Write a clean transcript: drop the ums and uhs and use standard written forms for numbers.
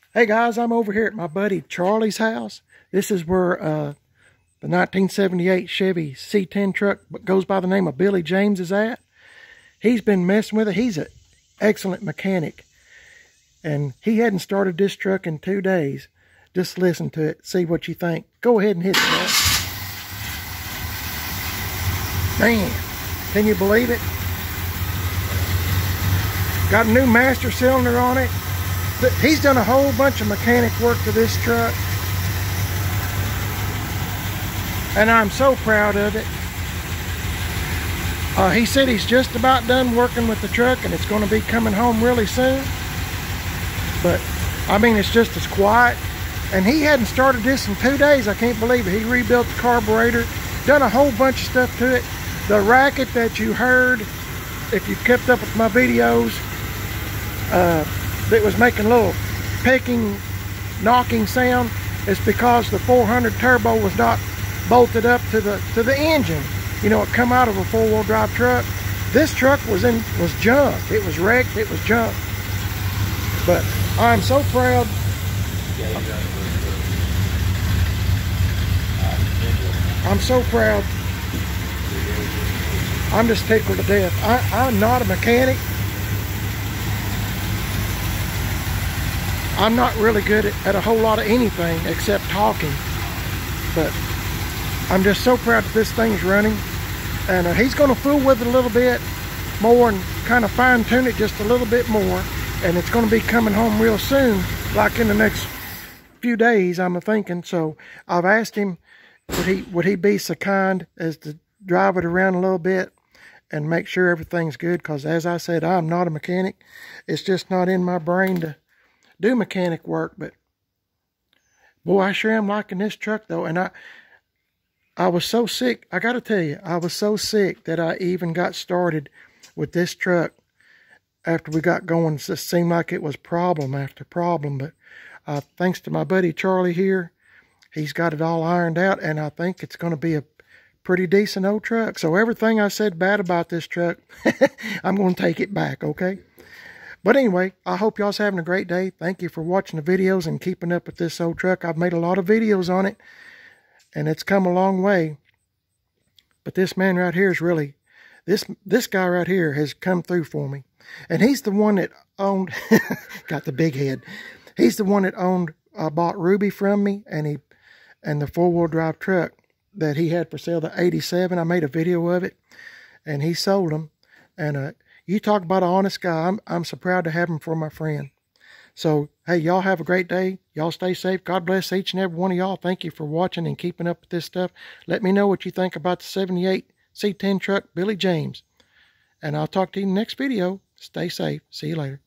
Hey guys, I'm over here at my buddy Charlie's house. This is where the 1978 Chevy C10 truck goes by the name of Billy James is at. He's been messing with it. He's an excellent mechanic. And he hadn't started this truck in 2 days. Just listen to it, see what you think. Go ahead and hit that. Man, can you believe it? Got a new master cylinder on it. He's done a whole bunch of mechanic work to this truck. And I'm so proud of it. He said he's just about done working with the truck and it's going to be coming home really soon. But, I mean, it's just as quiet. And he hadn't started this in 2 days. I can't believe it. He rebuilt the carburetor, done a whole bunch of stuff to it. The racket that you heard, if you kept up with my videos, that was making a little pecking, knocking sound, is because the 400 turbo was not bolted up to the engine. You know, it come out of a four-wheel drive truck. This truck was junk. It was wrecked. It was junk. But I'm so proud. I'm so proud. I'm just tickled to death. I'm not a mechanic. I'm not really good at a whole lot of anything except talking. But I'm just so proud that this thing's running. And he's going to fool with it a little bit more and kind of fine tune it just a little bit more. And it's going to be coming home real soon, like in the next few days, I'm thinking. So I've asked him, would he be so kind as to drive it around a little bit and make sure everything's good? Because as I said, I'm not a mechanic. It's just not in my brain to do mechanic work. But boy, I sure am liking this truck though. And I was so sick. I got to tell you, I was so sick that I even got started with this truck after we got going. It just seemed like it was problem after problem. But thanks to my buddy Charlie here, he's got it all ironed out, and I think it's going to be a pretty decent old truck. So everything I said bad about this truck, I'm going to take it back, okay? But anyway, I hope y'all's having a great day. Thank you for watching the videos and keeping up with this old truck. I've made a lot of videos on it, and it's come a long way. But this man right here is really, this guy right here has come through for me. And he's the one that owned, got the big head. He's the one that owned, bought Ruby from me, and the four-wheel drive truck that he had for sale, the 87. I made a video of it, and he sold them. And you talk about an honest guy. I'm so proud to have him for my friend. So, hey, y'all have a great day. Y'all stay safe. God bless each and every one of y'all. Thank you for watching and keeping up with this stuff. Let me know what you think about the 78 C10 truck, Billy James. And I'll talk to you in the next video. Stay safe. See you later.